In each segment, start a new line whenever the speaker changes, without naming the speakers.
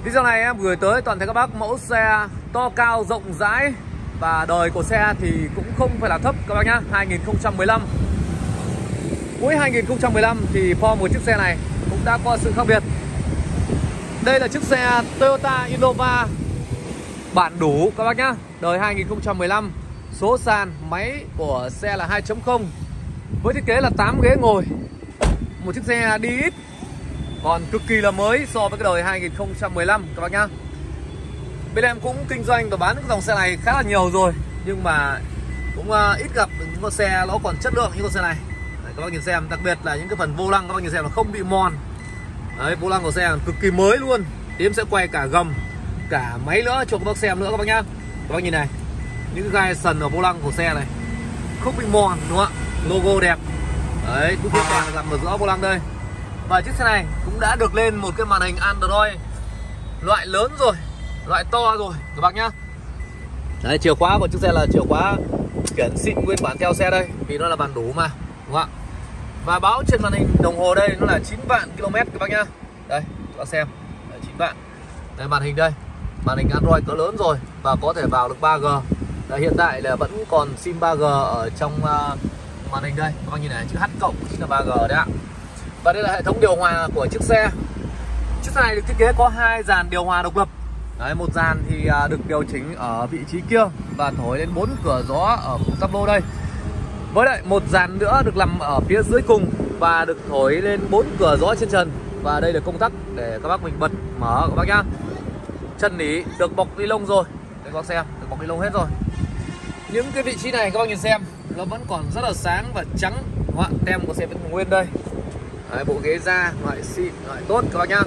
Video này em gửi tới toàn thể các bác mẫu xe to cao rộng rãi và đời của xe thì cũng không phải là thấp các bác nhá. 2015, cuối 2015 thì form của chiếc xe này cũng đã có sự khác biệt. Đây là chiếc xe Toyota Innova bản đủ các bác nhá, đời 2015, số sàn, máy của xe là 2.0 với thiết kế là 8 ghế ngồi. Một chiếc xe đi ít còn cực kỳ là mới so với cái đời 2015 các bác nhá. Bên em cũng kinh doanh và bán những dòng xe này khá là nhiều rồi, nhưng mà cũng ít gặp những con xe nó còn chất lượng như con xe này. Đấy, các bác nhìn xem, đặc biệt là những cái phần vô lăng các bác nhìn xem là không bị mòn. Đấy, vô lăng của xe cực kỳ mới luôn. Thì em sẽ quay cả gầm, cả máy nữa cho các bác xem nữa các bác nhá. Các bác nhìn này, những cái gai sần ở vô lăng của xe này không bị mòn đúng không ạ? Logo đẹp. Đấy, cũng hoàn toàn là nằm ở giữa vô lăng đây. Và chiếc xe này cũng đã được lên một cái màn hình Android loại lớn rồi, loại to rồi các bác nhá. Đấy, chìa khóa của chiếc xe là chìa khóa khiển xịn nguyên bản theo xe đây, vì nó là bản đủ mà đúng không ạ? Và báo trên màn hình đồng hồ đây nó là 9 vạn km các bác nhá. Đây, các bác xem, đấy, 9 vạn. Đây màn hình đây, màn hình Android cỡ lớn rồi và có thể vào được 3G. Đấy, hiện tại là vẫn còn sim 3G ở trong màn hình đây. Các bác nhìn này, chữ H cộng chính là 3G đấy ạ. Và đây là hệ thống điều hòa của chiếc xe. Chiếc xe này được thiết kế có 2 dàn điều hòa độc lập. Đấy, một dàn thì được điều chỉnh ở vị trí kia và thổi lên 4 cửa gió ở khung táp lô đây. Với lại một dàn nữa được nằm ở phía dưới cùng và được thổi lên 4 cửa gió trên trần. Và đây là công tắc để các bác mình bật mở các bác nhá. Chân nỉ được bọc ni lông rồi. Đây các bác xem, được bọc ni lông hết rồi. Những cái vị trí này các bác nhìn xem, nó vẫn còn rất là sáng và trắng. Tem của xe vẫn nguyên đây. Đấy, bộ ghế da loại xịn, loại tốt các bác nhá.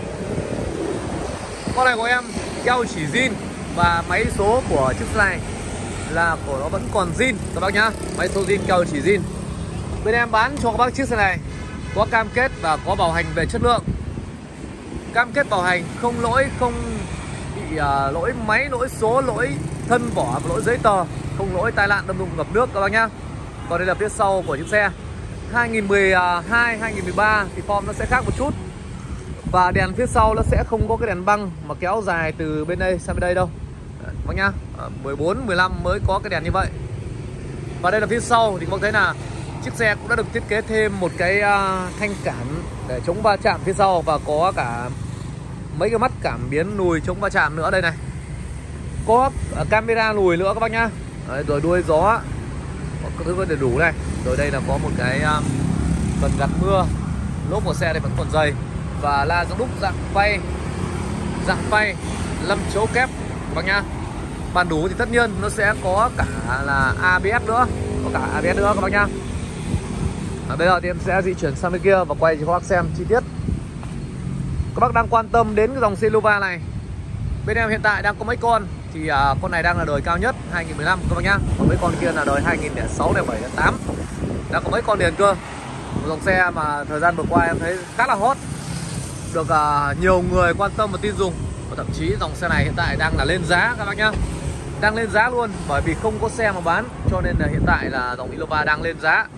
Con này của em keo chỉ zin và máy số của chiếc xe này là của nó vẫn còn zin các bác nhá. Máy số zin, keo chỉ zin. Bên em bán cho các bác chiếc xe này có cam kết và có bảo hành về chất lượng. Cam kết bảo hành không lỗi, không bị lỗi máy, lỗi số, lỗi thân vỏ, lỗi giấy tờ, không lỗi tai nạn đâm đụng ngập nước các bác nhá. Còn đây là phía sau của chiếc xe 2012, 2013 thì form nó sẽ khác một chút. Và đèn phía sau nó sẽ không có cái đèn băng mà kéo dài từ bên đây sang bên đây đâu. Đấy, các bác nhá. 14, 15 mới có cái đèn như vậy. Và đây là phía sau thì các bác thấy là chiếc xe cũng đã được thiết kế thêm một cái thanh cản để chống va chạm phía sau. và có cả mấy cái mắt cảm biến lùi chống va chạm nữa đây này. Có camera lùi nữa các bác nhá. Đấy, rồi đuôi gió có thứ đầy đủ này. Rồi đây là có một cái phần gạt mưa. Lốp của xe này vẫn còn dày. Và la răng đúc dạng phay 5 chấu kép các bác nhá. Bản đủ thì tất nhiên nó sẽ có cả là ABS nữa, các bác nhá. Bây giờ thì em sẽ di chuyển sang bên kia và quay cho các bác xem chi tiết. Các bác đang quan tâm đến cái dòng xe Innova này, bên em hiện tại đang có mấy con thì con này đang là đời cao nhất 2015 các bác nhá. Còn mấy con kia là đời 2006, 2007, 2008. Đang có mấy con liền cơ. Một dòng xe mà thời gian vừa qua em thấy khá là hot, được nhiều người quan tâm và tin dùng. Và thậm chí dòng xe này hiện tại đang là lên giá các bác nhá. Đang lên giá luôn, bởi vì không có xe mà bán, cho nên là hiện tại là dòng Innova đang lên giá.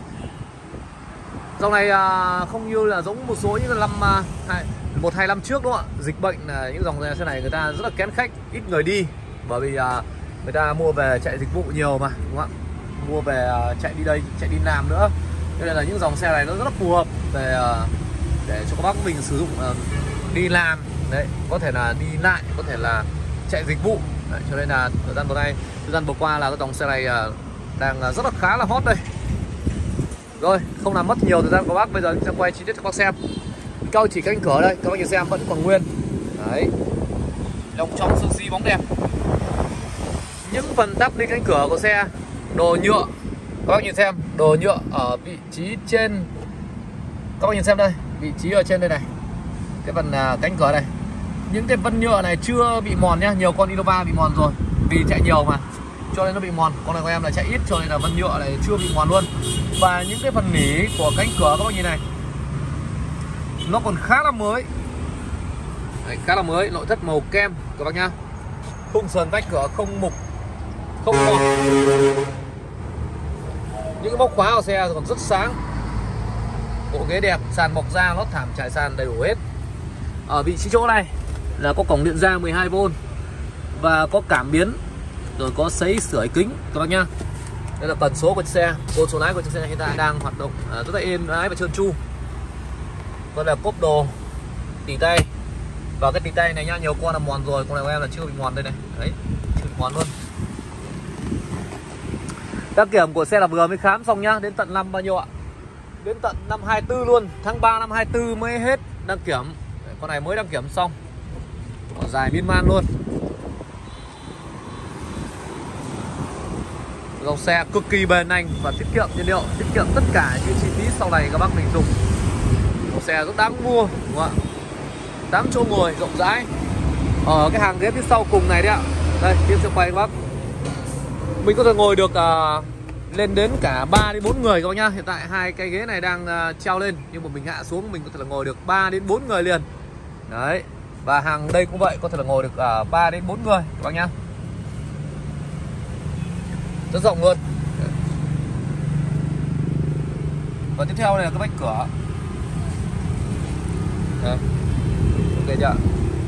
Dòng này không như là giống một số những năm 1-2 năm trước đúng không ạ? Dịch bệnh là những dòng xe này người ta rất là kén khách, ít người đi, bởi vì người ta mua về chạy dịch vụ nhiều mà đúng không ạ? Mua về chạy đi đây, chạy đi làm nữa. Cho nên là những dòng xe này nó rất là phù hợp về để cho các bác mình sử dụng đi làm đấy, có thể là đi lại, có thể là chạy dịch vụ đấy, cho nên là thời gian vừa qua là cái dòng xe này đang rất là khá là hot đây. Rồi không làm mất nhiều thời gian của bác, bây giờ sẽ quay chi tiết cho các bác xem. Cao chỉ cánh cửa đây các bác nhìn xem vẫn còn nguyên đấy, lông trong sơn xi bóng đẹp. Những phần tắp đi cánh cửa của xe đồ nhựa, các bác nhìn xem, đồ nhựa ở vị trí trên. Các bác nhìn xem đây, vị trí ở trên đây này, cái phần cánh cửa này, những cái vân nhựa này chưa bị mòn nhá. Nhiều con Innova bị mòn rồi vì chạy nhiều mà, cho nên nó bị mòn. Con này của em là chạy ít cho nên là vân nhựa này chưa bị mòn luôn. Và những cái phần nỉ của cánh cửa các bác nhìn này, nó còn khá là mới. Đấy, khá là mới, nội thất màu kem các bác nhá. Khung sườn vách cửa không mục, không mọt. Những cái móc khóa của xe còn rất sáng. Bộ ghế đẹp, sàn bọc da, lót thảm trải sàn đầy đủ hết. Ở vị trí chỗ này là có cổng điện ra 12V và có cảm biến, rồi có sấy sưởi kính các bác nhá. Đây là tần số của chiếc xe, côn số lái của chiếc xe hiện tại đang hoạt động rất là êm ái và trơn tru. Đây là cốp đồ tỉ tay, và cái tỉ tay này nhá, nhiều con là mòn rồi, con này của em là chưa bị mòn đây này, đấy, chưa bị mòn luôn. Đăng kiểm của xe là vừa mới khám xong nhá, đến tận năm bao nhiêu ạ? Đến tận năm 24 luôn, tháng 3 năm 24 mới hết đăng kiểm. Con này mới đăng kiểm xong, còn dài miên man luôn. Dòng xe cực kỳ bền nhanh và tiết kiệm nhiên liệu, tiết kiệm tất cả những chi phí sau này các bác mình dùng. Dòng xe rất đáng mua, đúng không ạ? 8 chỗ ngồi rộng rãi. Ở cái hàng ghế phía sau cùng này đấy ạ. Đây, tiếp sẽ quay các bác. Mình có thể ngồi được lên đến cả 3 đến 4 người các bác nhá. Hiện tại hai cái ghế này đang treo lên, nhưng mà mình hạ xuống mình có thể là ngồi được 3 đến 4 người liền. Đấy. Và hàng đây cũng vậy, có thể là ngồi được 3 đến 4 người các bác nhá. Rất rộng luôn. Và tiếp theo này là cái vách cửa. Đây. Ok chưa?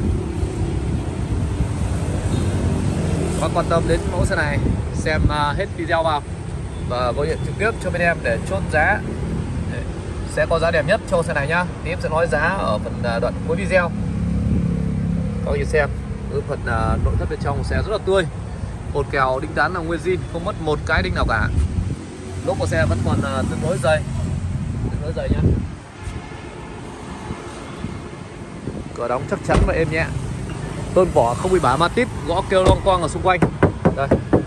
Các bác quan tâm đến mẫu xe này, xem hết video vào và gọi điện trực tiếp cho bên em để chốt giá. Sẽ có giá đẹp nhất cho xe này nhá. Thì em sẽ nói giá ở phần đoạn cuối video. Các bác nhìn xem, phần nội thất bên trong xe rất là tươi. Cột kèo đinh tán là nguyên zin, không mất một cái đinh nào cả. Lốp của xe vẫn còn tương đối dày, nhá. Cửa đóng chắc chắn và êm nhẹ. Tôn vỏ không bị bả ma tít, gõ kêu loang quang ở xung quanh. Đây.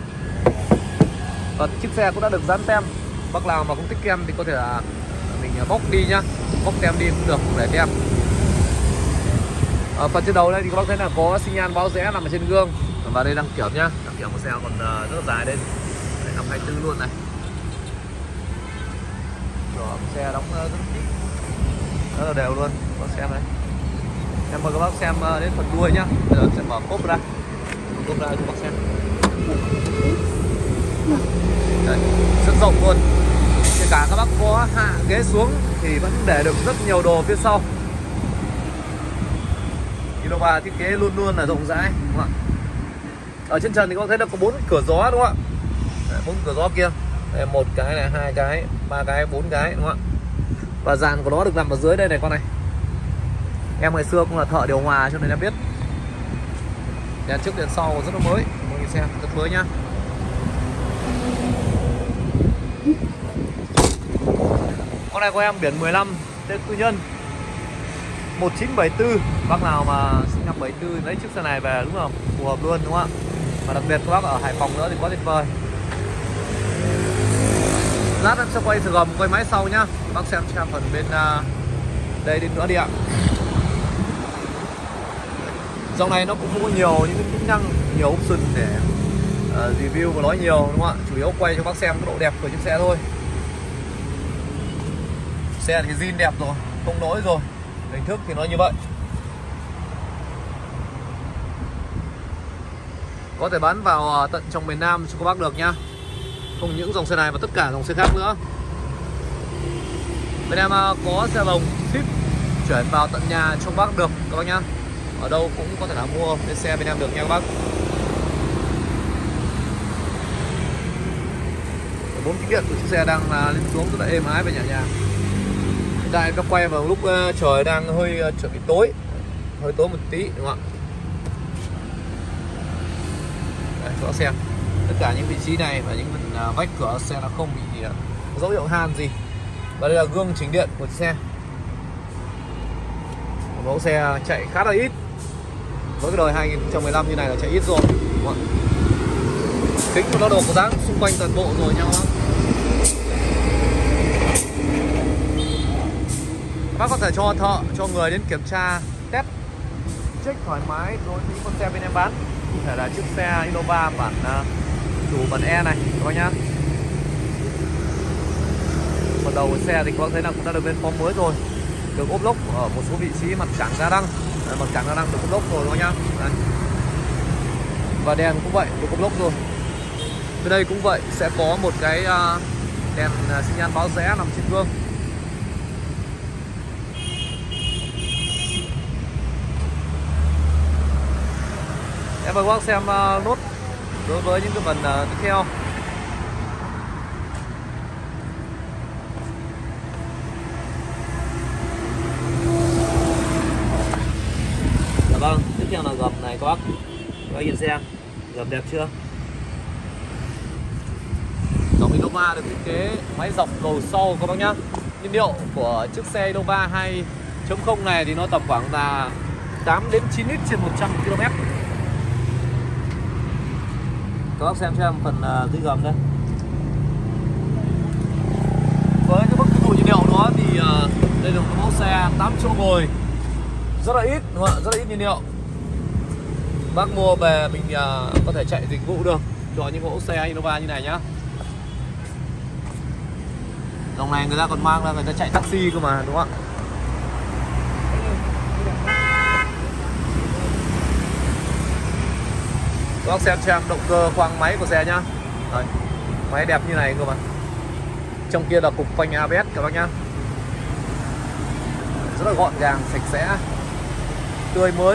Và chiếc xe cũng đã được dán tem. Bác nào mà không thích tem thì có thể là mình bóc đi nhá, bóc tem đi cũng được, để tem. Ở phần trên đầu đây thì các bác thấy là có xi nhan báo rẽ nằm ở trên gương. Và đây đăng kiểm nhá, đăng kiểm của xe còn rất là dài đây, năm 24 luôn này. Rồi xe đóng rất là đều luôn, có xem đây. Em mời các bác xem đến phần đuôi nhá. Bây giờ sẽ mở cốp ra cho bác xem. Đây, rất rộng luôn. Kể cả các bác có hạ ghế xuống thì vẫn để được rất nhiều đồ phía sau. Innova thiết kế luôn luôn là rộng rãi, đúng không ạ? Ở trên trần thì có thấy là có 4 cửa gió, đúng không ạ? 4 cửa gió kia. Đây, 1 cái này, 2 cái, 3 cái, 4 cái, đúng không ạ? Và dàn của nó được nằm ở dưới đây này con này. Em ngày xưa cũng là thợ điều hòa cho nên em biết. Đèn trước đèn sau rất là mới, mọi người xem rất mới nhá. Con này của em biển 15, tên tư nhân 1974. Bác nào mà sinh năm 74 lấy chiếc xe này về đúng không? Phù hợp luôn, đúng không ạ? Và đặc biệt các bác ở Hải Phòng nữa thì quá tuyệt vời. Lát em sẽ quay thử gầm, quay máy sau nhá. Bác xem phần bên đây đến nữa đi ạ. Dòng này nó cũng không có nhiều những cái tính năng, nhiều option để review và nói nhiều, đúng không ạ? Chủ yếu quay cho bác xem cái độ đẹp của chiếc xe thôi. Xe thì zin đẹp rồi, không lỗi rồi, hình thức thì nó như vậy. Có thể bán vào tận trong miền Nam cho các bác được nhá. Không những dòng xe này mà tất cả dòng xe khác nữa. Bên em có xe bồng ship chuyển vào tận nhà cho bác được các bác nhá. Ở đâu cũng có thể là mua cái xe bên em được nha các bác. 4 kính điện của chiếc xe đang lên xuống rất là êm ái và nhẹ nhàng. Hiện tại em quay vào lúc trời đang hơi chuẩn bị tối, hơi tối một tí, đúng không ạ? Đây, cho xem tất cả những vị trí này và những vách cửa xe nó không bị dấu hiệu han gì. Và đây là gương chỉnh điện của chiếc xe. Mẫu xe chạy khá là ít, với cái đời 2015 như này là chạy ít rồi, đúng không? Kính của nó đồ có dáng xung quanh toàn bộ rồi nhau lắm. Bác có thể cho thợ, cho người đến kiểm tra, test, check thoải mái đối với con xe bên em bán. Có thể là chiếc xe Innova bản chủ bản E này các bác nhá. Phần đầu của xe thì các bác thấy là cũng đã được lên form mới rồi, được ốp lốc ở một số vị trí mặt cản đa năng. Mặt cản đa năng được ốp lốc rồi các bác nhá. Đây. Và đèn cũng vậy, được ốp lốc rồi. Bên đây cũng vậy, sẽ có một cái đèn xi nhan báo rẽ nằm trên gương. Em mời các bác xem nốt đối với những cái phần tiếp theo. Vâng, tiếp theo là gầm này các bác nhìn xem gầm đẹp chưa. Dòng Innova được thiết kế máy dọc cầu sau các bác nhá. Nhiên liệu của chiếc xe Innova 2.0 này thì nó tầm khoảng là 8 đến 9 lít trên 100 km. Các bác xem cho em phần dưới gầm đây. Với cái mức tiêu thụ nhiên liệu đó thì đây là một mẫu xe 8 chỗ ngồi rất là ít, đúng không ạ? Rất là ít nhiên liệu. Bác mua về mình có thể chạy dịch vụ được cho những mẫu xe Innova như này nhá. Dòng này người ta còn mang ra người ta chạy taxi cơ mà, đúng không ạ? Các bác xem cho em động cơ khoang máy của xe nhá. Đấy, máy đẹp như này cơ mà. Trong kia là cục phanh ABS các bác nhá. Rất là gọn gàng, sạch sẽ, tươi mới.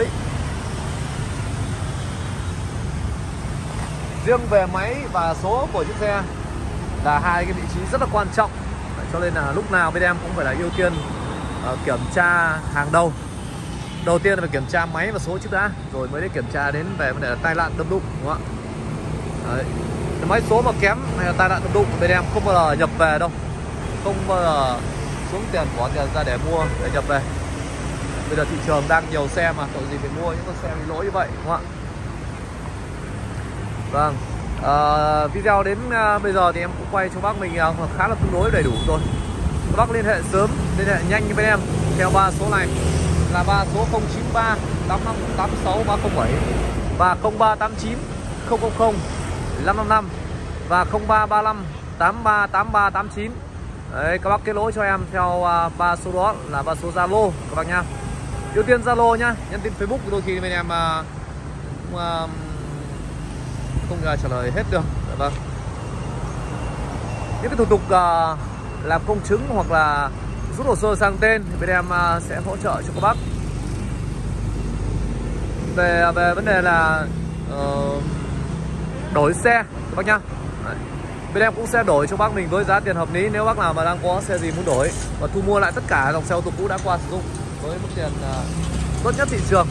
Riêng về máy và số của chiếc xe là hai cái vị trí rất là quan trọng, cho nên là lúc nào bên em cũng phải là ưu tiên kiểm tra hàng đầu. Đầu tiên là phải kiểm tra máy và số trước đã, rồi mới đến kiểm tra đến về vấn đề là tai nạn đâm đụng, đúng không ạ? Đấy. Máy số mà kém hay là tai nạn đâm đụng bên em không bao giờ nhập về đâu, không bao giờ xuống tiền bỏ tiền ra để mua để nhập về. Bây giờ thị trường đang nhiều xe mà tội gì phải mua những con xe bị lỗi như vậy, đúng không ạ? Vâng, video đến bây giờ thì em cũng quay cho bác mình khá là tương đối đầy đủ rồi. Các bác liên hệ sớm, liên hệ nhanh với bên em theo 3 số này là 3 số 093 8586 307 và 0389 000 555 và 0335 838389. Đấy, các bác kết nối cho em theo 3 số đó là 3 số Zalo các bác nhá. Ưu tiên Zalo nhá, nhắn tin Facebook đôi khi bên em không trả lời hết được. Vâng. Những cái thủ tục làm công chứng hoặc là rút hồ sơ sang tên thì bên em sẽ hỗ trợ cho các bác. Về vấn đề là đổi xe các bác nhá. Đấy. Bên em cũng sẽ đổi cho bác mình với giá tiền hợp lý nếu bác nào mà đang có xe gì muốn đổi, và thu mua lại tất cả dòng xe ô tô cũ đã qua sử dụng với mức tiền tốt nhất thị trường.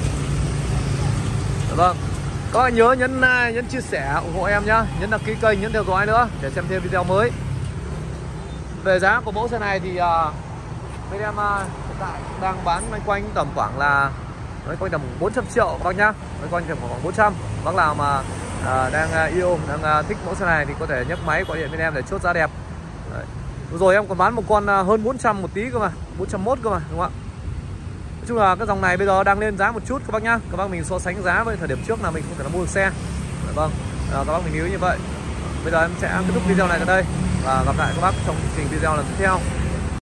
Vâng. Các bạn nhớ nhấn like, nhấn chia sẻ ủng hộ em nhá, nhấn đăng ký kênh, nhấn theo dõi nữa để xem thêm video mới. Về giá của mẫu xe này thì bên em hiện tại đang bán quanh quanh tầm khoảng là quanh tầm 400 triệu các bác nhá, quanh tầm khoảng 400. Bác nào mà đang yêu, đang thích mẫu xe này thì có thể nhấc máy gọi điện bên em để chốt giá đẹp. Đấy. Rồi em còn bán một con hơn 400 một tí cơ mà, 401 cơ mà, đúng không ạ? Nói chung là cái dòng này bây giờ đang lên giá một chút các bác nhá. Các bác mình so sánh giá với thời điểm trước là mình không thể là mua được xe. Vâng, các bác mình lưu như vậy. Bây giờ em sẽ kết thúc video này tại đây và gặp lại các bác trong chương trình video lần tiếp theo.